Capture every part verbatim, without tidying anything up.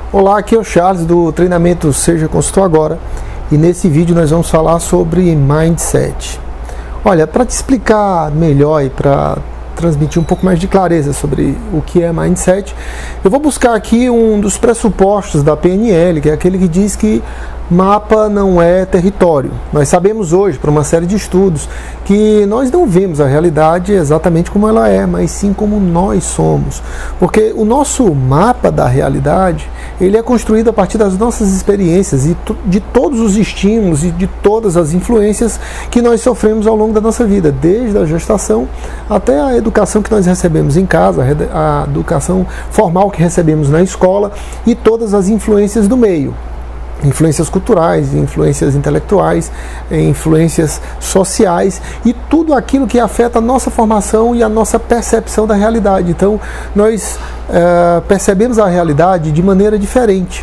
Olá, aqui é o Charles do treinamento Seja Consultor Agora e nesse vídeo nós vamos falar sobre Mindset. Olha, para te explicar melhor e para transmitir um pouco mais de clareza sobre o que é Mindset, eu vou buscar aqui um dos pressupostos da P N L, que é aquele que diz que mapa não é território. Nós sabemos hoje, por uma série de estudos, que nós não vemos a realidade exatamente como ela é, mas sim como nós somos. Porque o nosso mapa da realidade, ele é construído a partir das nossas experiências e de todos os estímulos e de todas as influências que nós sofremos ao longo da nossa vida, desde a gestação até a educação que nós recebemos em casa, a educação formal que recebemos na escola e todas as influências do meio. Influências culturais, influências intelectuais, influências sociais e tudo aquilo que afeta a nossa formação e a nossa percepção da realidade. Então, nós é, percebemos a realidade de maneira diferente.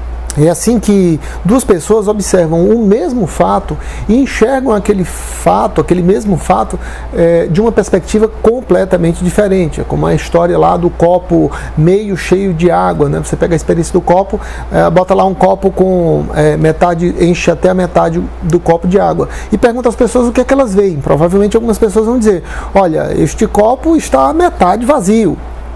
É assim que duas pessoas observam o mesmo fato e enxergam aquele fato, aquele mesmo fato, é, de uma perspectiva completamente diferente. É como a história lá do copo meio cheio de água, né? Você pega a experiência do copo, é, bota lá um copo com é, metade, enche até a metade do copo de água e pergunta às pessoas o que é que elas veem. Provavelmente algumas pessoas vão dizer: olha, este copo está metade vazio.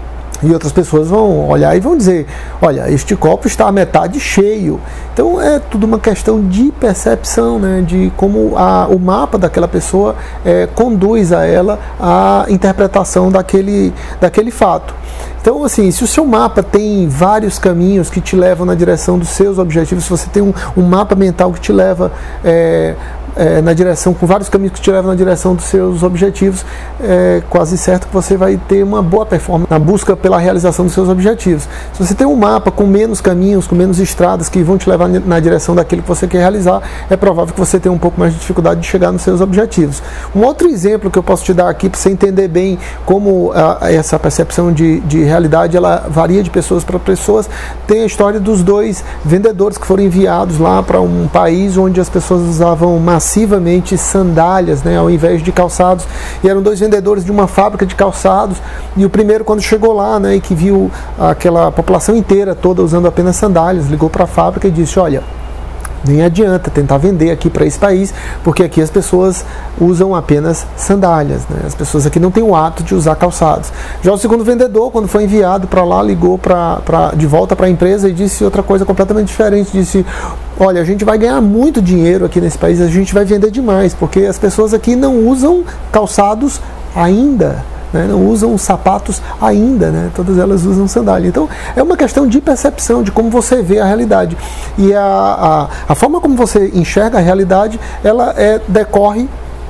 E outras pessoas vão olhar e vão dizer: olha, este copo está a metade cheio. Então é tudo uma questão de percepção, né, de como a, o mapa daquela pessoa é, conduz a ela a interpretação daquele, daquele fato. Então, assim, se o seu mapa tem vários caminhos que te levam na direção dos seus objetivos, se você tem um, um mapa mental que te leva é, é, na direção, com vários caminhos que te levam na direção dos seus objetivos, é quase certo que você vai ter uma boa performance na busca pela realização dos seus objetivos. Se você tem um mapa com menos caminhos, com menos estradas que vão te levar na direção daquilo que você quer realizar, é provável que você tenha um pouco mais de dificuldade de chegar nos seus objetivos. Um outro exemplo que eu posso te dar aqui para você entender bem como a, essa percepção de, de realidade ela varia de pessoas para pessoas, tem a história dos dois vendedores que foram enviados lá para um país onde as pessoas usavam massivamente sandálias, né, ao invés de calçados, e eram dois vendedores de uma fábrica de calçados, e o primeiro, quando chegou lá, né, e que viu aquela população inteira toda usando apenas sandálias, ligou para a fábrica e disse: olha, nem adianta tentar vender aqui para esse país, porque aqui as pessoas usam apenas sandálias, né? As pessoas aqui não têm o hábito de usar calçados. Já o segundo vendedor, quando foi enviado para lá, ligou pra, pra, de volta para a empresa e disse outra coisa completamente diferente. Disse: olha, a gente vai ganhar muito dinheiro aqui nesse país, a gente vai vender demais, porque as pessoas aqui não usam calçados ainda. Né, não usam sapatos ainda, né, todas elas usam sandália. Então é uma questão de percepção, de como você vê a realidade. E a, a, a forma como você enxerga a realidade, ela é, decorre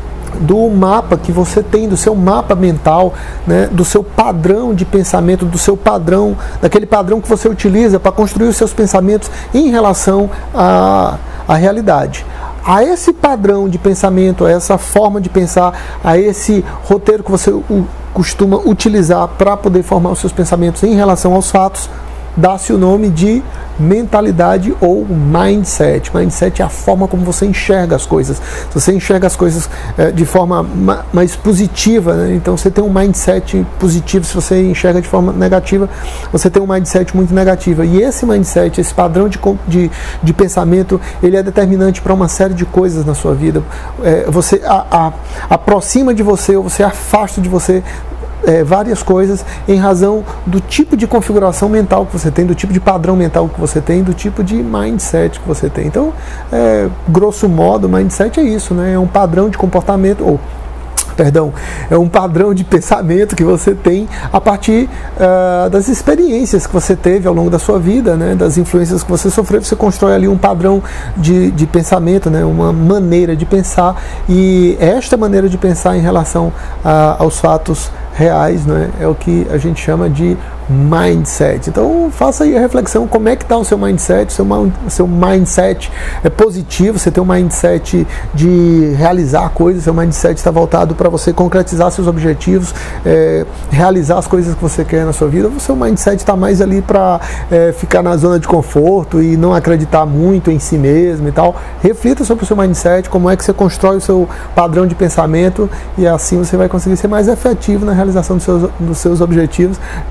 do mapa que você tem, do seu mapa mental, né, do seu padrão de pensamento, do seu padrão, daquele padrão que você utiliza para construir os seus pensamentos em relação à, à realidade. A esse padrão de pensamento, a essa forma de pensar, a esse roteiro que você u, costuma utilizar para poder formar os seus pensamentos em relação aos fatos, dá-se o nome de mentalidade ou mindset. Mindset é a forma como você enxerga as coisas. Se você enxerga as coisas é, de forma ma mais positiva, né? Então você tem um mindset positivo. Se você enxerga de forma negativa, você tem um mindset muito negativo. E esse mindset, esse padrão de, de, de pensamento, ele é determinante para uma série de coisas na sua vida. É, você a, a, aproxima de você ou você afasta de você É, várias coisas em razão do tipo de configuração mental que você tem, do tipo de padrão mental que você tem, do tipo de mindset que você tem. Então, é, grosso modo, mindset é isso, né? É um padrão de comportamento, ou perdão, é um padrão de pensamento que você tem a partir uh, das experiências que você teve ao longo da sua vida, né, das influências que você sofreu. Você constrói ali um padrão de, de pensamento, né, uma maneira de pensar, e esta maneira de pensar em relação uh, aos fatos reais, né, é o que a gente chama de mindset. Então faça aí a reflexão, como é que está o seu mindset. Seu, seu mindset é positivo, você tem um mindset de realizar coisas, seu mindset está voltado para você concretizar seus objetivos, é, realizar as coisas que você quer na sua vida, ou seu mindset está mais ali para é, ficar na zona de conforto e não acreditar muito em si mesmo e tal. Reflita sobre o seu mindset, como é que você constrói o seu padrão de pensamento, e assim você vai conseguir ser mais efetivo na realização dos seus, dos seus objetivos. Pelo menos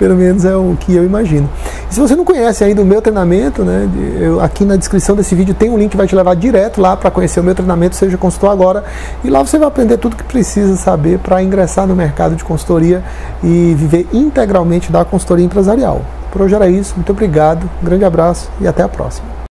é o que eu imagino. E se você não conhece ainda o meu treinamento, né, eu, aqui na descrição desse vídeo tem um link que vai te levar direto lá para conhecer o meu treinamento Seja Consultor Agora, e lá você vai aprender tudo que precisa saber para ingressar no mercado de consultoria e viver integralmente da consultoria empresarial. Por hoje era isso, muito obrigado, um grande abraço e até a próxima.